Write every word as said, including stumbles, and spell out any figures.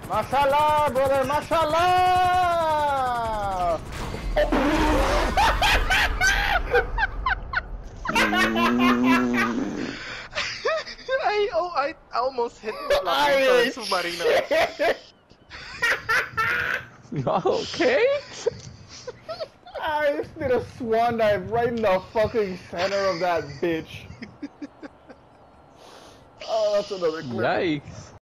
Mashallah, brother, mashallah! I oh I almost hit the like, submarino. Okay. I just did a swan dive right in the fucking center of that bitch. Oh, that's another clip. Yikes.